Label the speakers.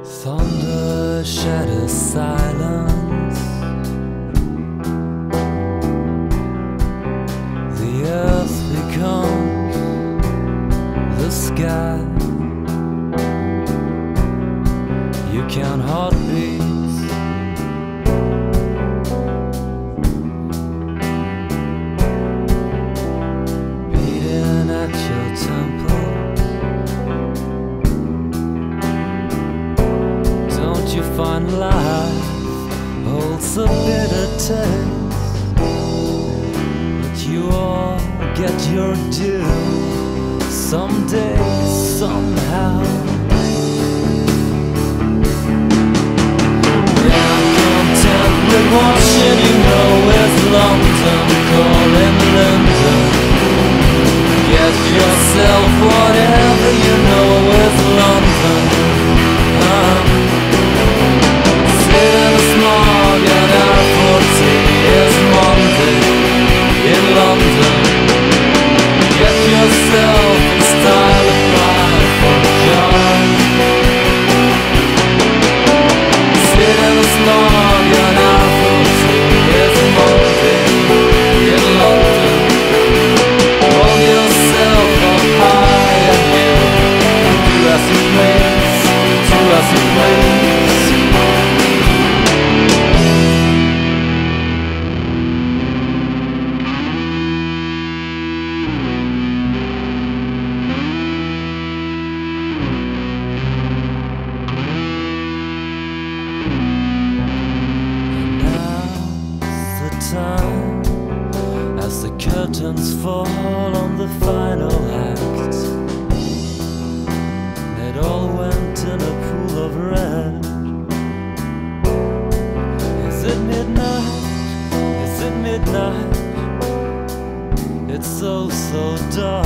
Speaker 1: Thunder shatters silence. The earth becomes the sky. You count heartbeats, beating at your temple. Don't you find life holds a bitter taste? But you all get your due someday, somehow. Yeah, I'm content with watching you know it's London calling London. Get yourself whatever you know is London. Sitting a smog at R40 is Monday in London. Get yourself in style, apply for a job. Sitting a smog at R40 is Monday in London. Hold yourself up high and you do as you please, do as you please. Time as the curtains fall on the final act, it all went in a pool of red. Is it midnight? Is it midnight? It's so dark.